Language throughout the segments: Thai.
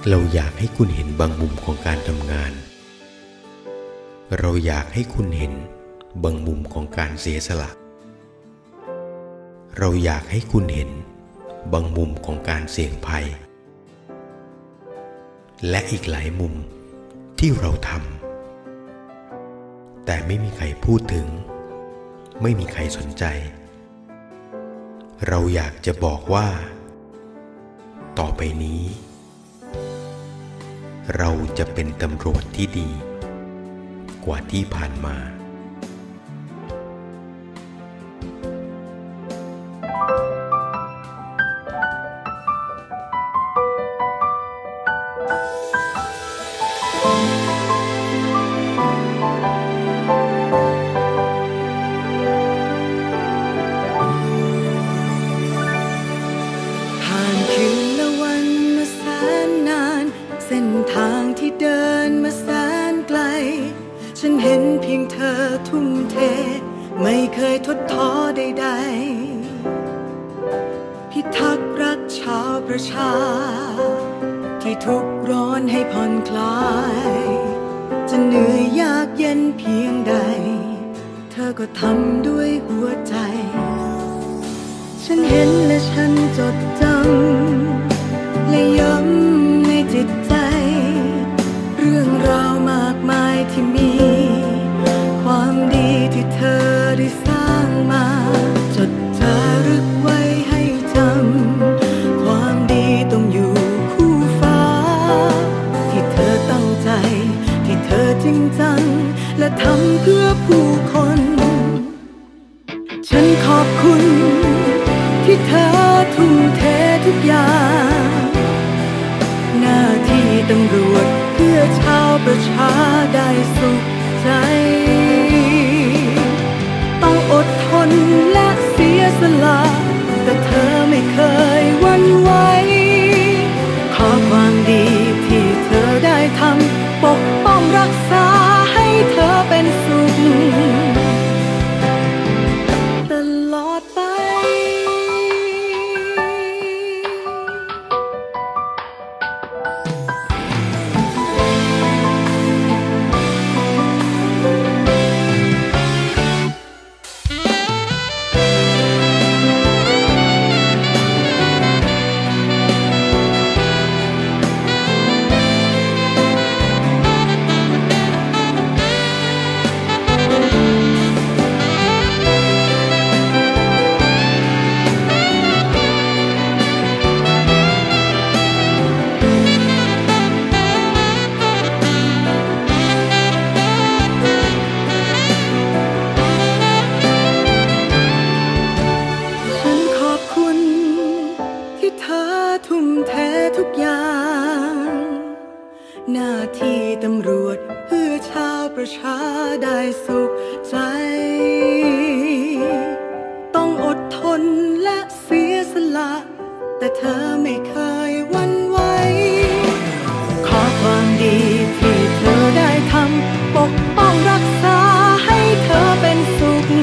เราอยากให้คุณเห็นบางมุมของการทำงานเราอยากให้คุณเห็นบางมุมของการเสียสละเราอยากให้คุณเห็นบางมุมของการเสี่ยงภัยและอีกหลายมุมที่เราทำแต่ไม่มีใครพูดถึงไม่มีใครสนใจเราอยากจะบอกว่าต่อไปนี้เราจะเป็นตำรวจที่ดีกว่าที่ผ่านมาเส้นทางที่เดินมาแสนไกลฉันเห็นเพียงเธอทุ่มเทไม่เคยทดท้อใดๆพิทักษ์รักชาวประชาที่ทุกข์ร้อนให้ผ่อนคลายจะเหนื่อยยากเย็นเพียงใดเธอก็ทำด้วยหัวใจฉันเห็นและฉันจดจำและย้ำในจิตใจเรื่องราวมากมายที่มีความดีที่เธอได้สร้างมาจดจารึกไว้ให้จำความดีต้องอยู่คู่ฟ้าที่เธอตั้งใจที่เธอจริงจังและทำเพื่อผู้คนฉันขอบคุณที่เธอทุ่มเททุกอย่างหน้าที่ตำรวจเพื่อชาวประชาได้สุขใจต้องอดทนและเสียสละแต่เธอไม่เคยหวั่นไหวขอความดีที่เธอได้ทำปกป้องรักษาให้เธอเป็นสุขตลอดไปทุ่มเททุกอย่างหน้าที่ตำรวจเพื่อชาวประชาได้สุขใจต้องอดทนและเสียสละแต่เธอไม่เคยหวั่นไหวขอความดีที่เธอได้ทำปกป้องรักษาให้เธอเป็นสุข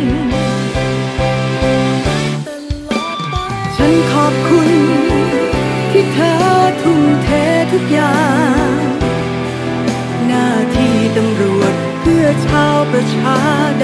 ฉันขอบคุณที่เธอทุ่มเททุกอย่างหน้าที่ตำรวจเพื่อชาวประชา